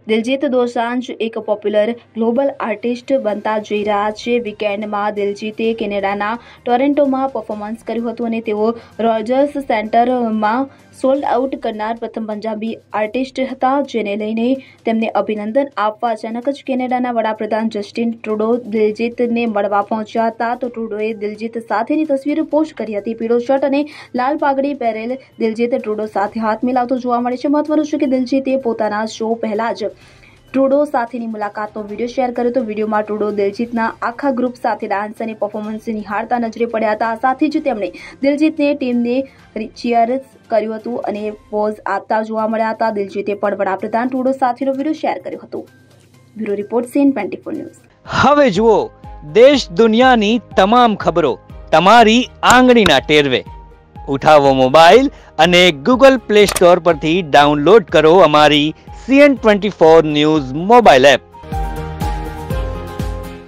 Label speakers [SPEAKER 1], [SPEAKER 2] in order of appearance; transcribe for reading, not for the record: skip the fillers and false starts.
[SPEAKER 1] દિલજીત દોસાંઝ એક popular global artist બનતા જઈ રહ્યા છે। વીકેન્ડમાં દિલજીતે કેનેડાના ટોરેન્ટોમાં પરફોર્મન્સ કર્યું હતું અને તેઓ રોજર્સ સેન્ટરમાં સોલ્ડ આઉટ કરનાર પ્રથમ પંજાબી આર્ટિસ્ટ હતા, જેને લઈને તેમને અભિનંદન આપવા અચાનક જ કેનેડાના વડાપ્રધાન જસ્ટિન ટ્રુડો દિલજીતને મળવા પહોંચ્યા હતા। તો ટ્રુડોએ દિલજીત સાથેની તસવીર પોસ્ટ કરી હતી। પીળો શર્ટ અને લાલ પાઘડી પહેરેલ દિલજીત ટ્રુડો સાથે હાથ મિલાવતો જોવા મળે છે। મહત્વનું છે કે દિલજીતે પોતાના શો પહેલા જ ટ્રુડો સાથેની મુલાકાતનો વિડીયો શેર કર્યો હતો। વિડીયોમાં ટ્રુડો દિલજીતના આખા ગ્રુપ સાથે ડાન્સ અને પરફોર્મન્સ નિહાળતા નજરે પડ્યા હતા। સાથે જ તેમણે દિલજીતને ટીમને ચીયર્સ કર્યું હતું અને પોઝ આપતા જોવા મળ્યા હતા। દિલજીતે પણ વડાપ્રધાન ટ્રુડો સાથેનો વિડીયો શેર કર્યો હતો। Bureau report CN24 news.
[SPEAKER 2] હવે જુઓ દેશ દુનિયાની તમામ ખબરો તમારી આંગળીના ટેરવે। ઉઠાવો મોબાઈલ અને ગૂગલ પ્લે સ્ટોર પરથી ડાઉનલોડ કરો અમારી CN24 ન્યૂઝ મોબાઈલ એપ।